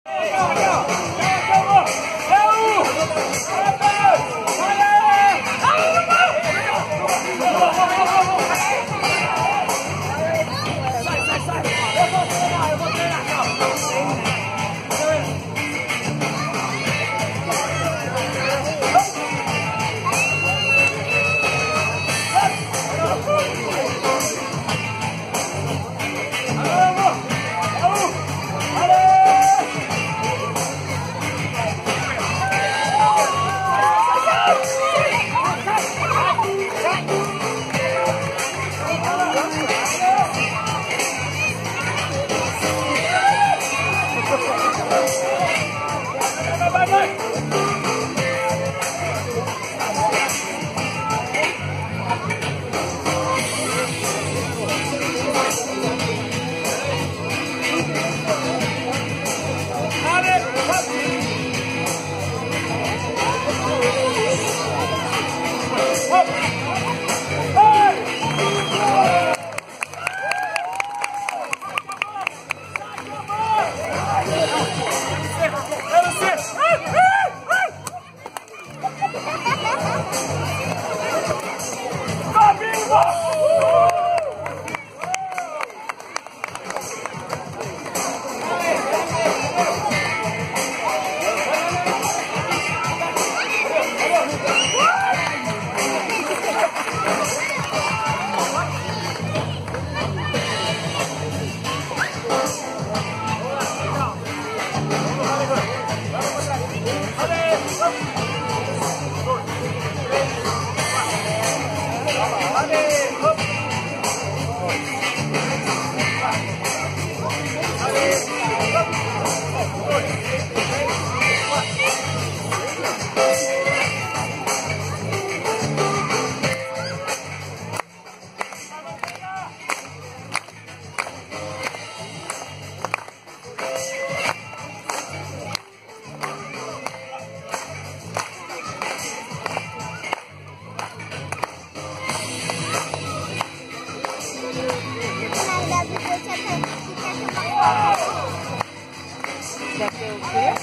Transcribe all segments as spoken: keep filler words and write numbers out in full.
Quer ter o quê?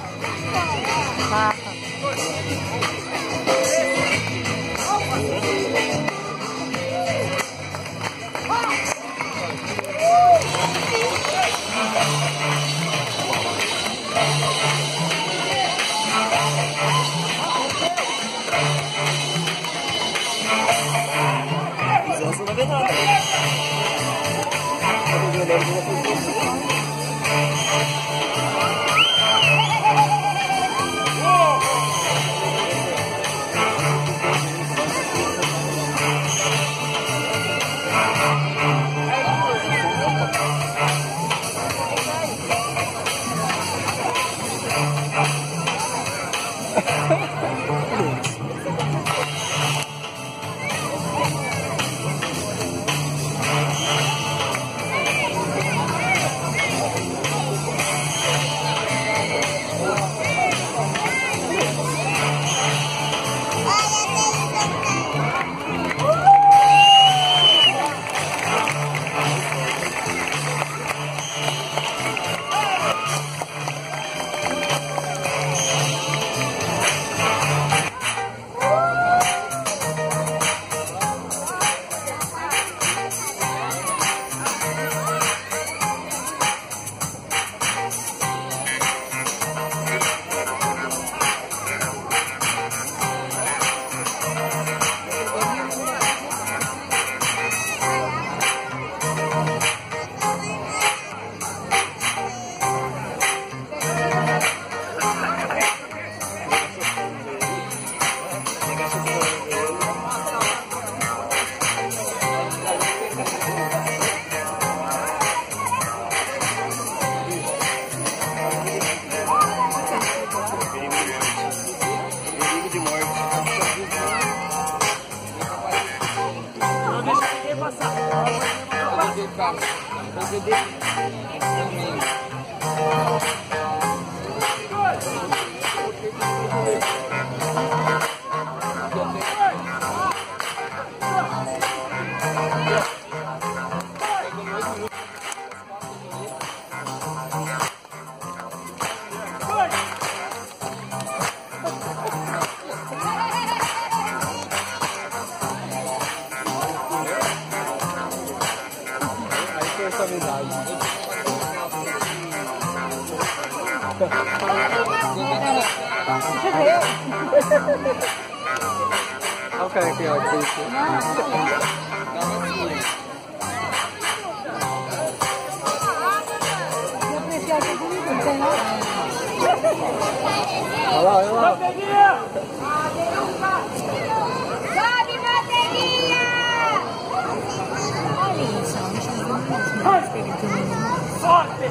Tá. Não vai ver nada. Deixa eu ver. Olha o cara aqui, ó. Olha lá, olha lá. Sobe, manteiguinha! Olha isso, Sorte!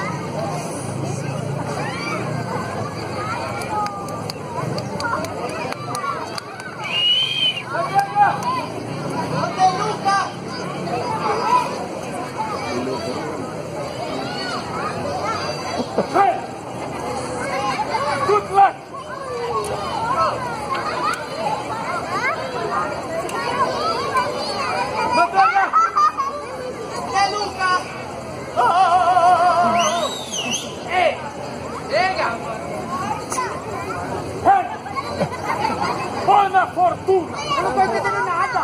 Buona fortuna! Eu não tô entendendo nada!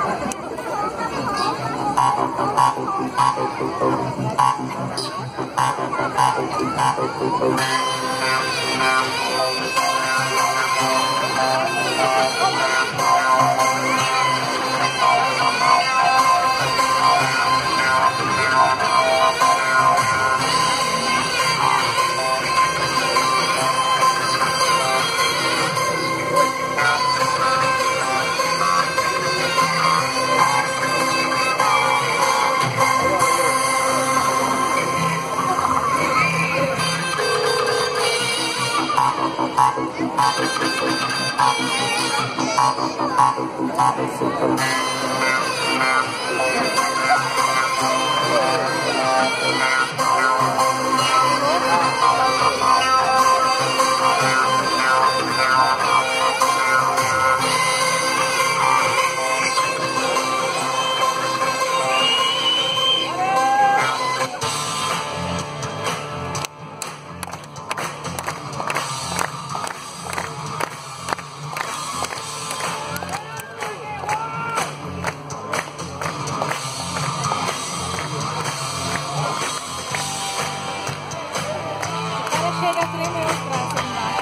chega a tremer os braços embaixo.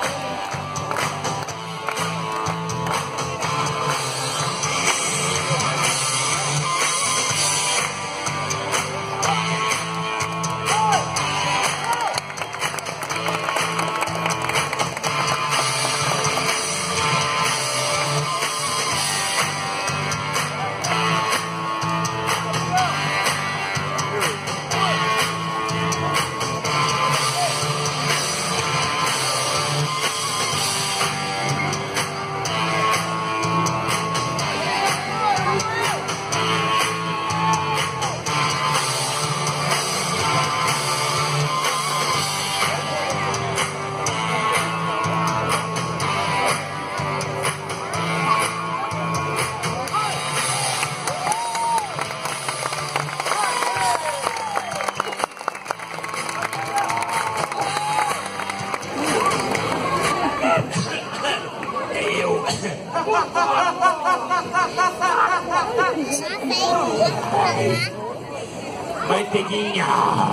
Manteiguinha!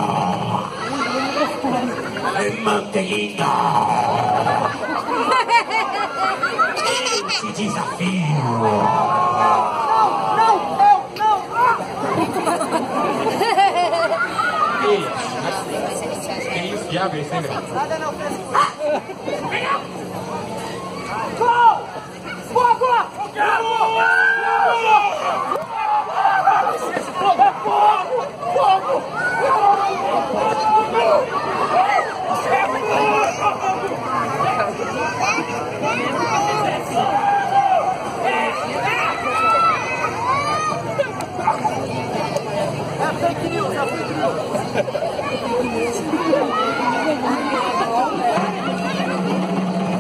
Manteiguinha! Esse desafio! Não, não, não! Que isso, diabo, isso aí, velho? Nada não, frescura! Gol! Fogo! É fake news, é fake news!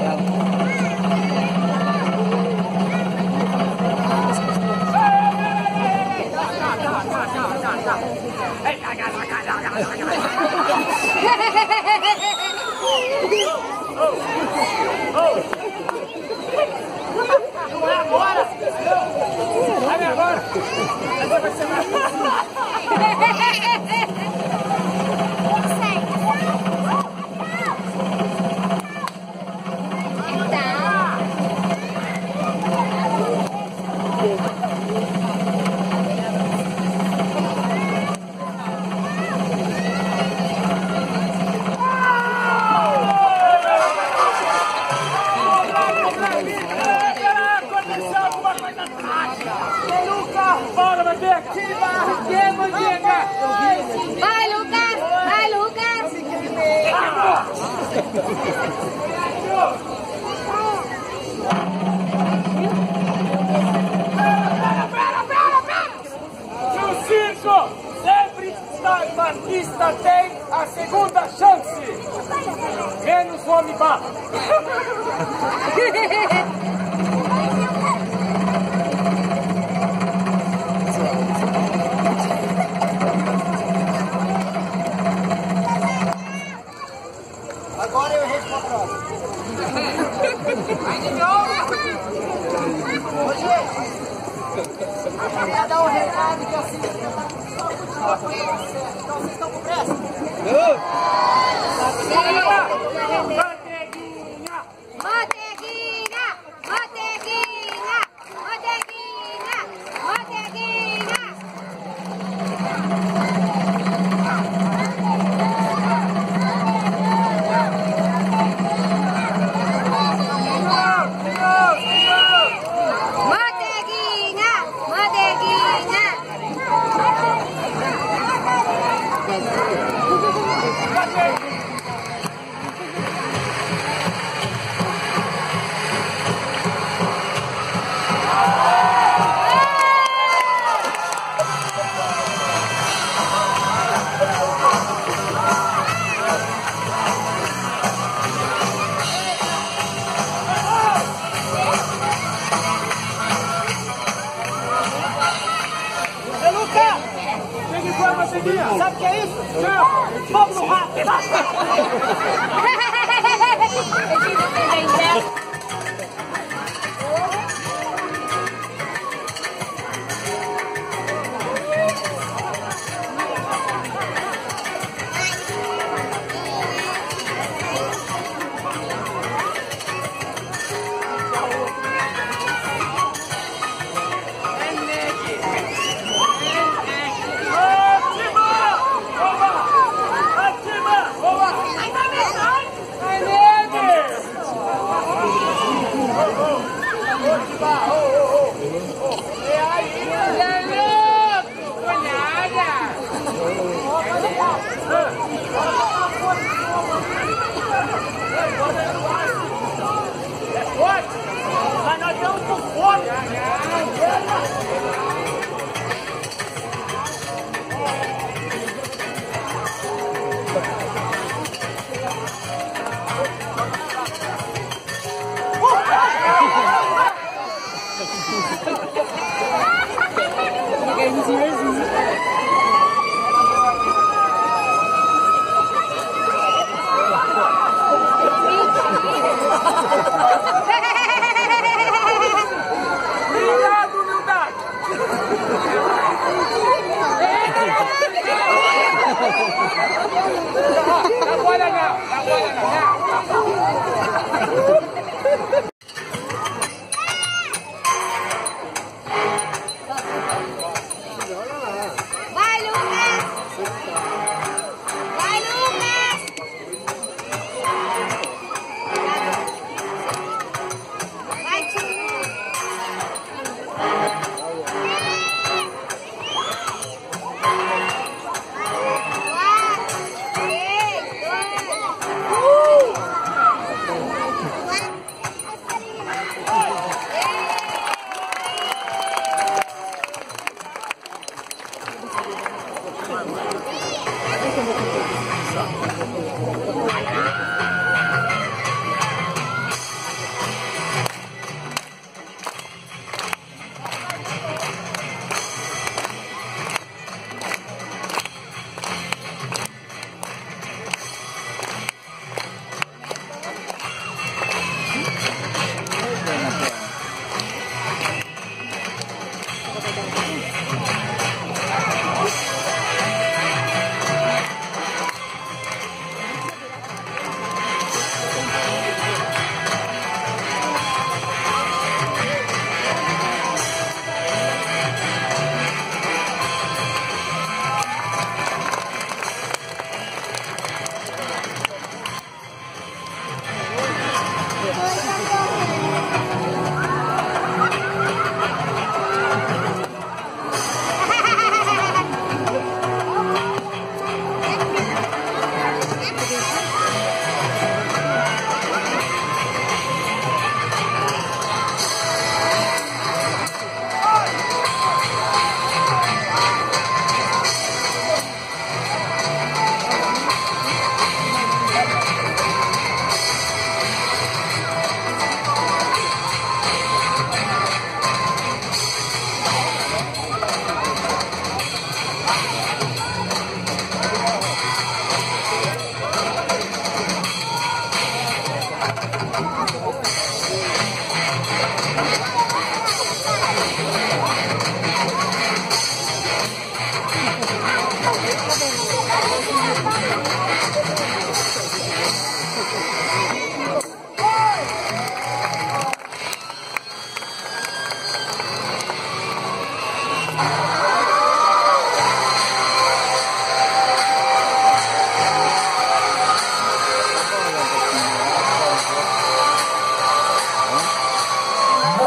vai dar taxa. Luca, bora, Manteca. Que barra, que Manteca. Vai, Lucas. Vai, Lucas. Pera, pera, pera, pera. No circo, sempre o artista tem a segunda chance. Menos o homem barro. Agora eu respondo a prova. Aí de novo. Ô, gente, queria dar um recado que assim... Então vocês estão com pressa? Manteiguinha. Manteiguinha. Manteiguinha. Manteiguinha. Manteiguinha. Manteiguinha. Manteiguinha. Ô, Luca, chega e foi, Manteiguinha. Sabe o que é isso? Não, fogo no rato. Mas nós estamos com fome.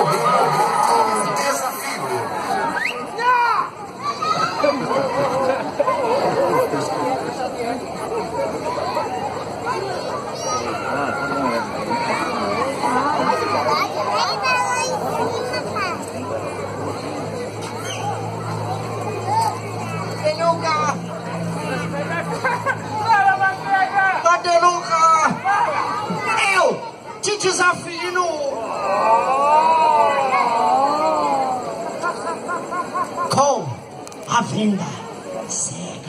Cadê Luca? Eu te desafio. Com a vinda cega.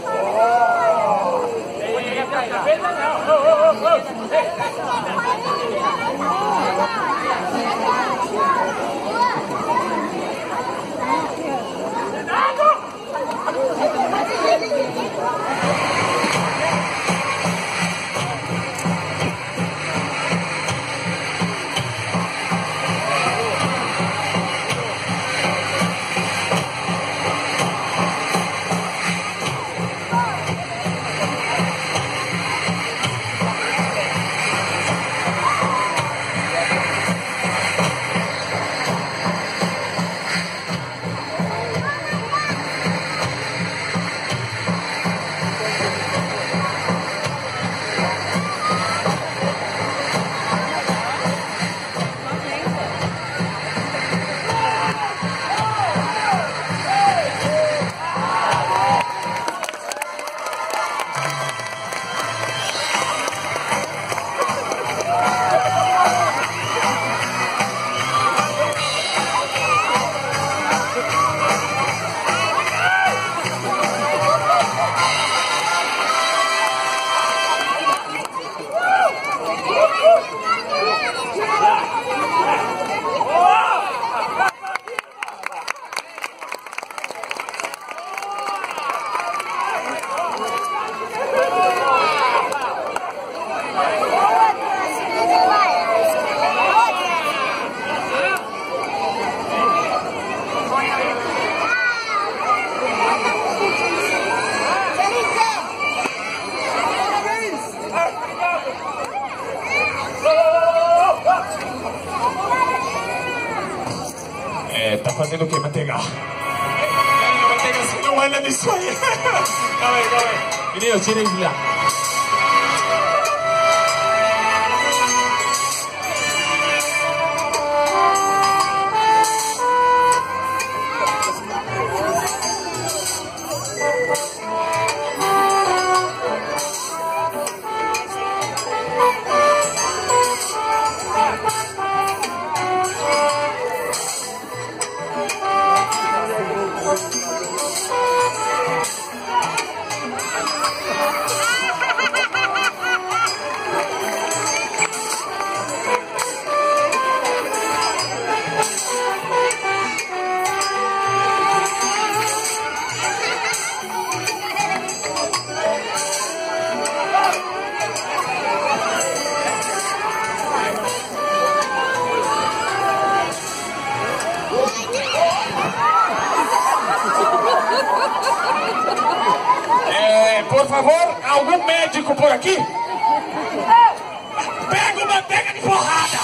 É, tá fazendo o que, Manteiga? É, Manteiga, você não anda nisso aí. Calma aí, calma aí. Menino, tira ele lá. Por favor, algum médico por aqui? Pega uma pega de porrada!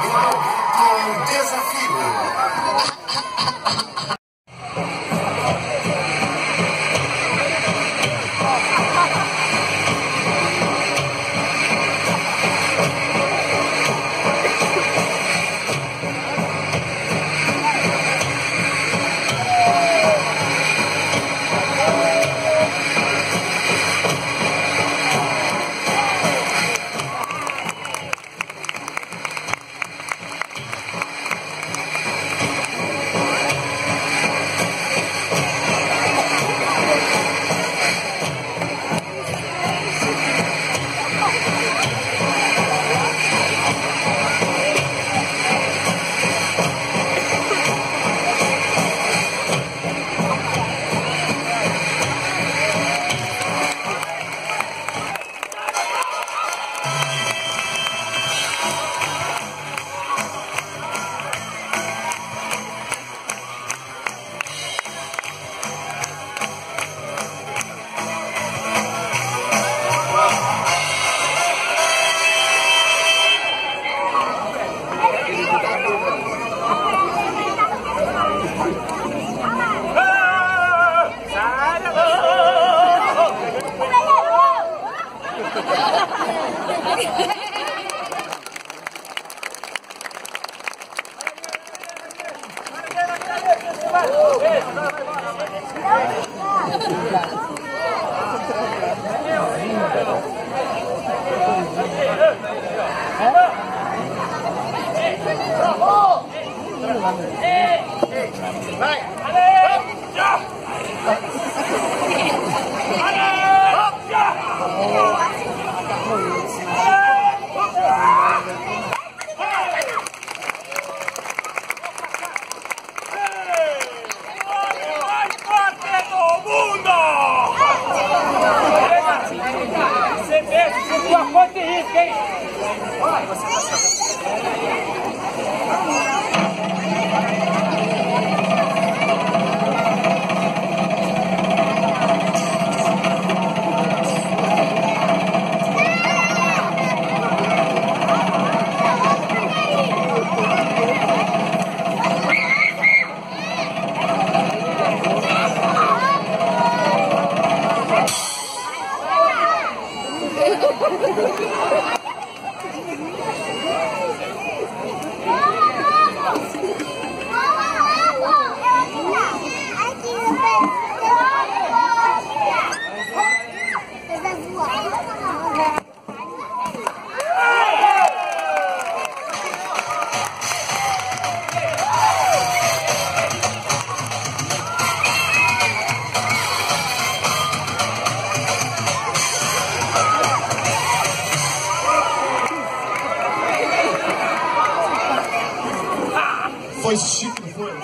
estadual com desafio. Foi chique, não foi?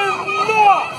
no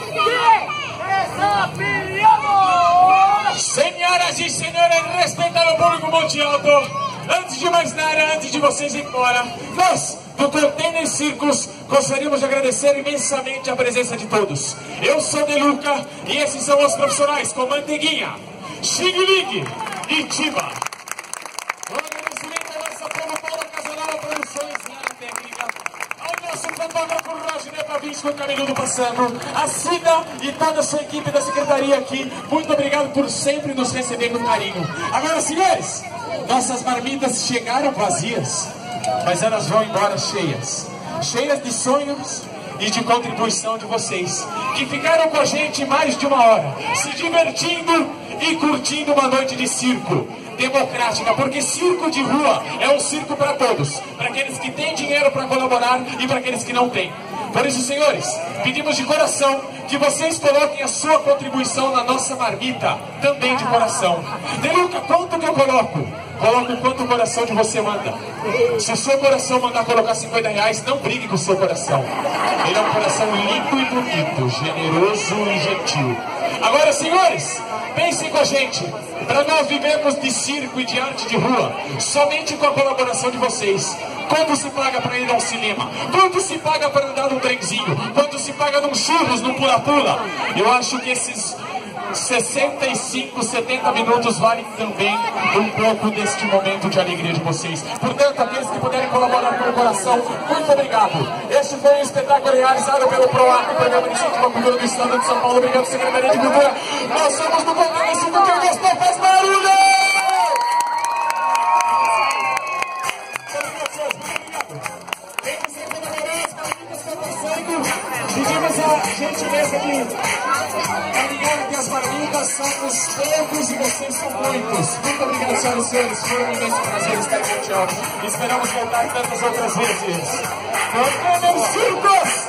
desafiamos! Senhoras e senhores, respeitado ao público Monte Alto, antes de mais nada, antes de vocês ir embora, nós, do Container Circus, gostaríamos de agradecer imensamente a presença de todos. Eu sou Deluca e esses são os profissionais com Manteiguinha, Xing Ling e Tiba. Um agradecimento ao nosso povo Paulo Casanova Produções e Área Técnica, ao nosso fotógrafo Roger Pavinski com o cabeludo passando, a Cida e toda a sua equipe da secretaria aqui. Muito obrigado por sempre nos receber com carinho. Agora, senhores, nossas marmitas chegaram vazias, mas elas vão embora cheias. Cheias de sonhos e de contribuição de vocês, que ficaram com a gente mais de uma hora, se divertindo e curtindo uma noite de circo democrática, porque circo de rua é um circo para todos, para aqueles que têm dinheiro para colaborar e para aqueles que não têm. Por isso, senhores, pedimos de coração que vocês coloquem a sua contribuição na nossa marmita, também de coração. Deluca, quanto que eu coloco? Coloca o quanto o coração de você manda. Se o seu coração mandar colocar cinquenta reais, não brigue com o seu coração. Ele é um coração limpo e bonito, generoso e gentil. Agora, senhores, pensem com a gente. Para nós vivermos de circo e de arte de rua, somente com a colaboração de vocês. Quanto se paga para ir ao cinema? Quanto se paga para andar num trenzinho? Quanto se paga num churros, num pula-pula? Eu acho que esses sessenta e cinco, setenta minutos valem também um pouco deste momento de alegria de vocês. Portanto, aqueles que puderem colaborar com o coração, muito obrigado. Este foi um espetáculo realizado pelo PROAC, Programa de Incentivo à Cultura do Estado de São Paulo. Obrigado, Secretaria de Cultura. Nós somos do Container Circus. Quem gostou faz barulho! Pedimos a gentileza de caminhar aqui as marmitas, somos poucos e vocês são muitos. Muito obrigado, senhoras e senhores, foi um imenso prazer estar aqui. Esperamos voltar tantas outras vezes. Container Circus!